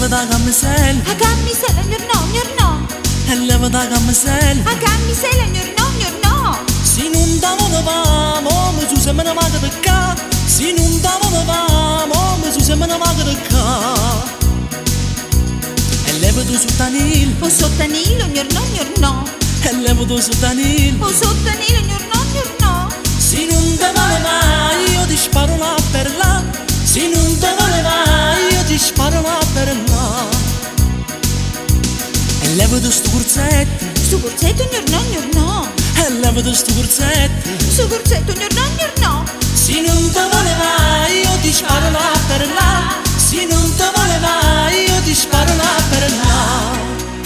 da camisella, a camisella, no. e leva da camisella. A camisella, no. Se non davamo, mi su se me ne vaga da ca. Se non davamo, mi su se me ne vaga da ca. E leva tu sottanil, O sottanilo, no. e leva tu sottanil. O sottanilo, no. Se non te vuole mai, io ti sparo là per là. Se non te vuole mai, io ti sparo là per là. E leva tu sto corsetto, Sto corsetto, no. e leva tu sto corsetto. Sto corsetto, no. Se non te vuole mai, io ti sparo là per là. Se non te vuole mai, io ti sparo là per là.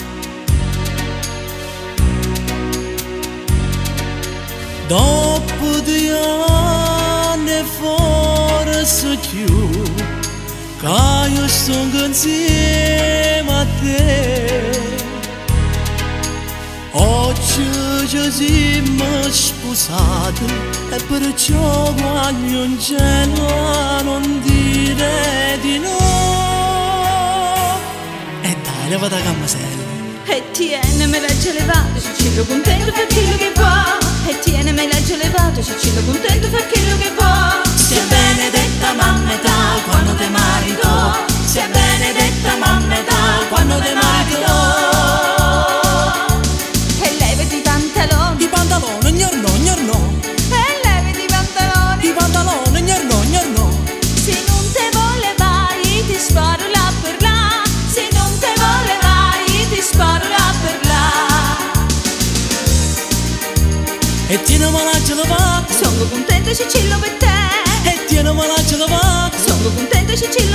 Dopo 2 anni forse più, che io sto insieme a te. Oggi ci siamo sposati e perciò quando non c'è non dire di no. E dai, leva da camisella. E tiene, me l'ha già levato, Cicillo contento fa quello che vuoi. E tiene, me l'ha già levato, Cicillo contento fa quello che vuoi. Sia benedetta mamma età quando te marito. Sia benedetta mamma età quando te marito. E levati i pantaloni, I pantaloni, gnorno. e levati i pantaloni. I pantaloni, gnorno. Se non te vuole vai, ti sparo là per là. Se non te vuole vai, ti sparo là per là. E tiene malaccia lavato. Sono contenta, Cicillo, per te. E tiene malaccia lavato. Sono contenta, Cicillo,